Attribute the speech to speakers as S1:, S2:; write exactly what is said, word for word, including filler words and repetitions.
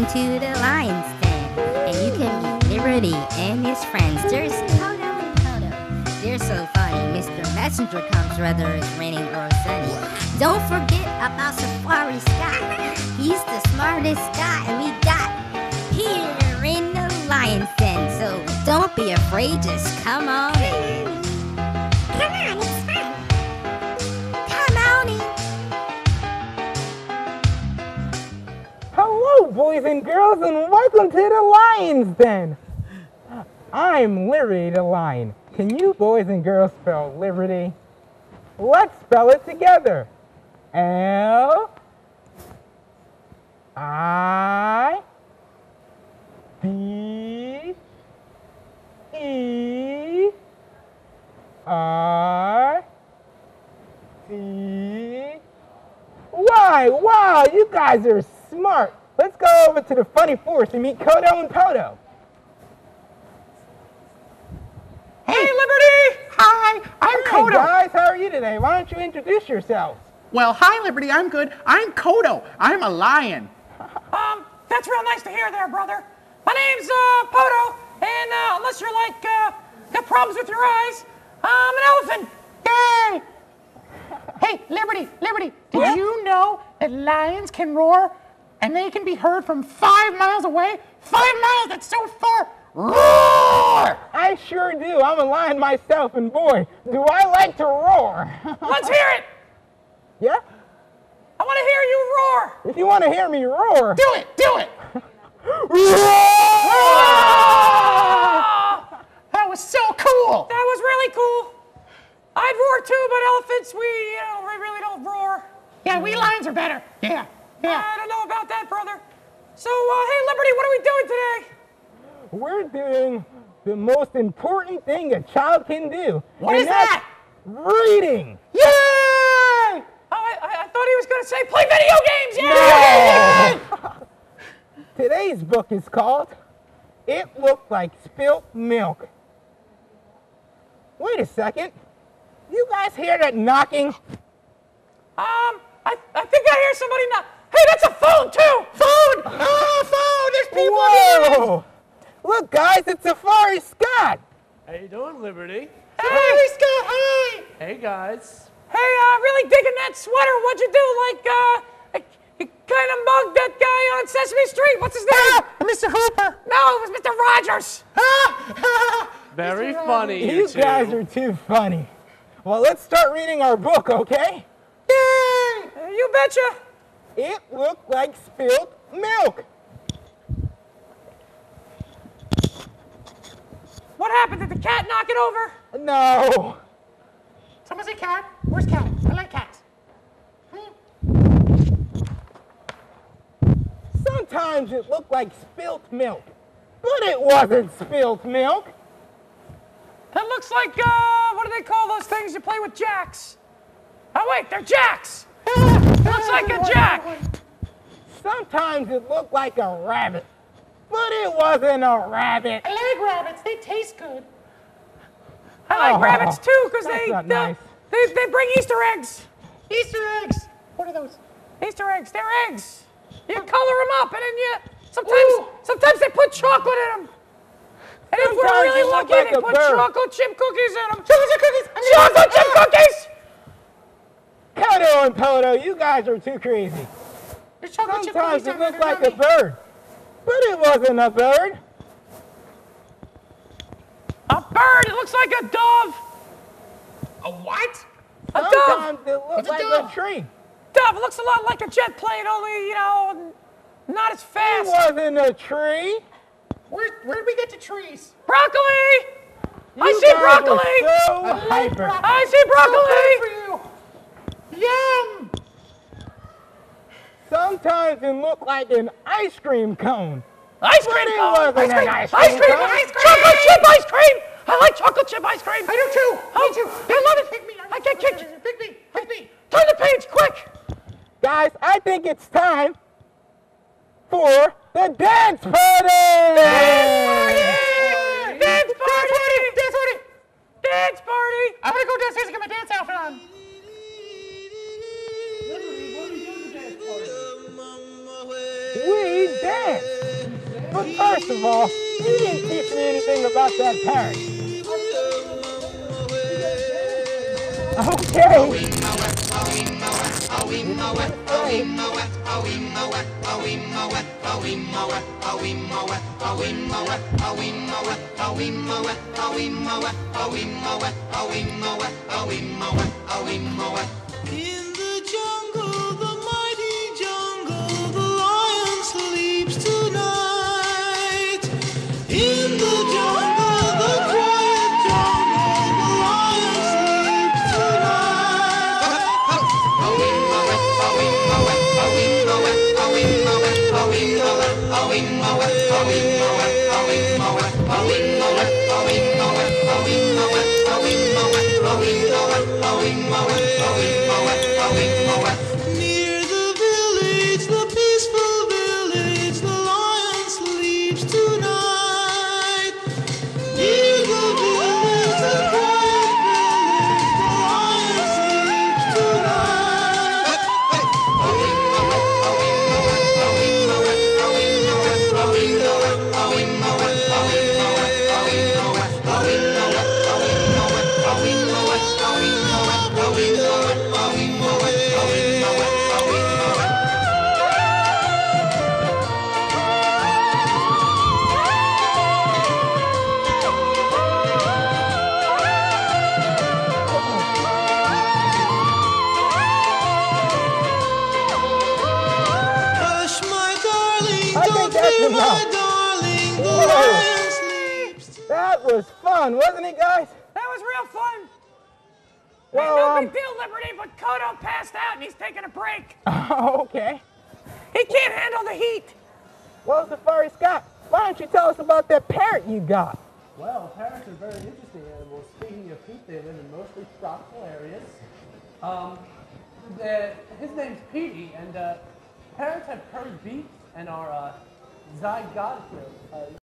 S1: welcome to the Lion's Den. And you can meet Liberty and his friends. There's Kodo and Kodo. They're so funny. Mister Messenger comes whether it's raining or sunny. Don't forget about Safari Sky. He's the smartest guy we got here in the Lion's Den. So don't be afraid, just come on in. Come on, it's fun. Come on in.
S2: Hello, boys and girls, and welcome to the Lion's Den. I'm Liberty the Lion. Can you boys and girls spell Liberty? Let's spell it together. L I B E R T Y. Wow, you guys are smart. Let's go over to the funny forest and meet Kodo and Kodo.
S3: Hey, Liberty! Hi, I'm
S2: Hey
S3: Kodo.
S2: guys, how are you today? Why don't you introduce yourselves?
S3: Well, hi, Liberty. I'm good. I'm Kodo. I'm a lion.
S4: Um, that's real nice to hear there, brother. My name's, uh, Poto, and, uh, unless you're, like, uh, got problems with your eyes, I'm an elephant.
S3: Yay! Hey, Liberty, Liberty, did
S2: What?
S3: you know that lions can roar and they can be heard from five miles away? Five miles, that's so far. Roar!
S2: I sure do. I'm a lion myself, and boy, do I like to roar.
S4: Let's hear it.
S2: Yeah?
S4: I want to hear you roar.
S2: If you want to hear me roar.
S3: Do it, do it.
S4: Ah!
S3: That was so cool.
S4: That was really cool. I'd roar too, but elephants, we, you know, we really don't roar.
S3: Yeah, we lions are better. Yeah, yeah.
S4: I don't know about that, brother. So, uh, hey, Liberty, what are we doing today?
S2: We're doing the most important thing a child can do.
S3: What
S2: and
S3: is
S2: that's
S3: that?
S2: Reading.
S3: Yay!
S4: Oh, I, I, I thought he was going to say play video games. Yeah!
S2: No. Today's book is called It Looked Like Spilt Milk. Wait a second. You guys hear that knocking?
S4: Um, I, I think I hear somebody knock. Hey, that's a phone too.
S3: Phone! Oh, phone! There's people here!
S2: Whoa! Look, guys, it's Safari Scott.
S5: How you doing, Liberty?
S3: Hey, Scott! Hey!
S5: Hey, guys.
S4: Hey, uh, really digging that sweater. What'd you do? Like, uh, you kind of mugged that guy on Sesame Street. What's his name?
S3: Ah, Mister Hooper!
S4: No, it was Mister Rogers.
S5: Very funny, you
S2: You
S5: two.
S2: guys are too funny. Well, let's start reading our book, okay?
S3: Yay!
S4: Uh, you betcha.
S2: It looked like spilt milk.
S4: What happened? Did the cat knock it over?
S2: No.
S3: Someone say cat? Where's cat? I like cats.
S2: Sometimes it looked like spilt milk, but it wasn't spilt milk.
S4: That looks like, uh, what do they call those things you play with jacks? Oh, wait, they're jacks. It looks like a jack.
S2: Sometimes it looked like a rabbit, but it wasn't a rabbit.
S3: I like rabbits. They taste good.
S4: I like
S2: Oh,
S4: rabbits too, because
S2: that's
S4: they,
S2: not
S4: uh,
S2: nice.
S4: they they bring Easter eggs.
S3: Easter eggs. What are those?
S4: Easter eggs, they're eggs. You color them up, and then you sometimes
S3: Ooh.
S4: sometimes they put chocolate in them. And if we're
S2: Sometimes
S4: really
S2: they look
S4: lucky,
S2: like
S4: they
S2: a
S4: put
S2: bird.
S4: chocolate chip cookies in them.
S3: Chocolate chip cookies. I'm gonna-
S4: Chocolate chip cookies.
S2: Kodo and Poto, you guys are too crazy.
S3: There's chocolate chip
S2: Sometimes
S3: cookies
S2: it
S3: down there.
S2: looked like a
S3: They're
S2: bird, but it wasn't a bird.
S4: A bird. It looks like a dove.
S3: yummy. A what?
S4: A dove.
S2: Sometimes it looked
S3: What's a
S2: like a
S3: dove?
S2: tree.
S4: Dove. It looks a lot like a jet plane, only you know, not as
S2: It
S4: fast.
S2: wasn't a tree.
S3: Where where did we get to trees?
S4: Broccoli. I
S2: You
S4: see
S2: guys are
S4: broccoli.
S2: so
S3: like
S2: hyper.
S3: broccoli.
S4: I see broccoli.
S3: So good for you. Yum.
S2: Sometimes it looked like an ice cream cone.
S4: Ice
S2: But
S4: cream
S2: it
S4: cone.
S2: wasn't
S4: Ice
S2: an
S4: cream.
S2: ice
S4: Ice
S2: cream
S4: cream.
S2: cone.
S4: Ice cream. Chocolate chip ice cream. I like chocolate chip ice cream.
S3: I do too.
S4: Oh,
S3: Me too.
S4: I love it.
S3: Pick me.
S4: I can't kick you.
S3: Pick me. Pick me.
S4: Turn the page, quick.
S2: Guys, I think it's time for the dance party!
S4: Dance party. Dance party.
S3: Dance party.
S4: Dance party.
S3: I'm gonna go downstairs and get my dance outfit on.
S2: We dance. But first of all, you didn't teach me anything about that parrot. Okay.
S6: In the jungle, the mighty jungle, the lion sleeps tonight. In the jungle, the quiet jungle, the lion sleeps tonight. Near the village, the peaceful village, the lion sleeps tonight. Near the village, the quiet village, the lion sleeps tonight. Hush, my darling,
S2: I think
S6: don't
S2: that's
S6: fear, my
S2: enough.
S6: darling, the
S2: Whoa.
S6: lion sleeps.
S2: That was fun, wasn't it, guys?
S4: That was real fun.
S2: Well,
S4: no
S2: um,
S4: big deal, Liberty, but Kodo passed out and he's taking a break.
S2: okay.
S4: He can't handle the heat.
S2: Well, Safari Scott, why don't you tell us about that parrot you got?
S5: Well, parrots are very interesting animals. Speaking of heat, they live in mostly tropical areas. Um, the, his name's Petey, and uh, parrots have curved beaks and are uh, zygotic. Uh,